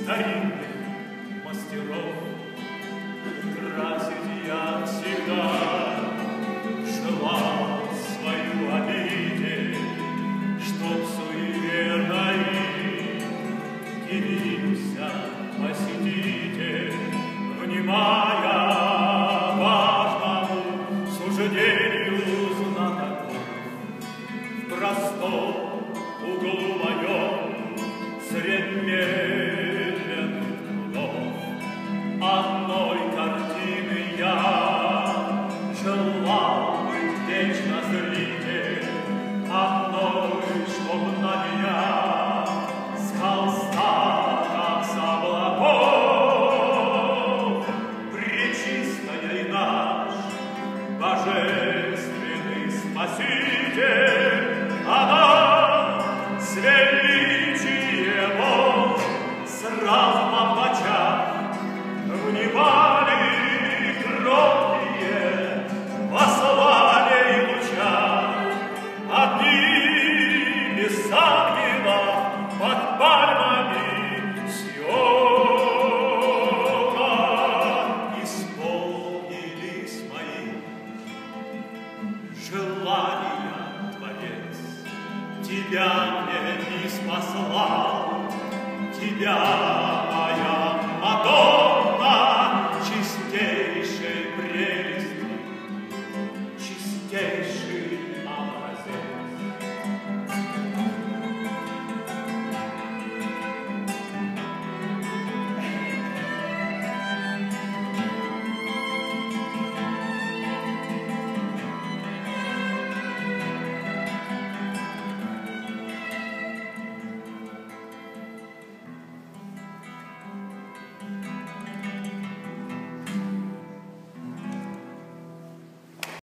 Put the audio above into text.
старинных мастеров. Красить я всегда желал свою обитель, чтоб суеверной явился посетитель, внимая важному суждению знатоков. В простом углу моем средь медленных трудов одной картины я желал быть вечно зритель, одной, чтоб на меня с холста, как с облаков, пречистая и наш божественный Спаситель, она с величием сразу нам в очах внимали кроткие во славе и лучах. Одни без ангела под пальмами Сиона исполнились мои желания, Творец. Тебя мне не спаслал, тебя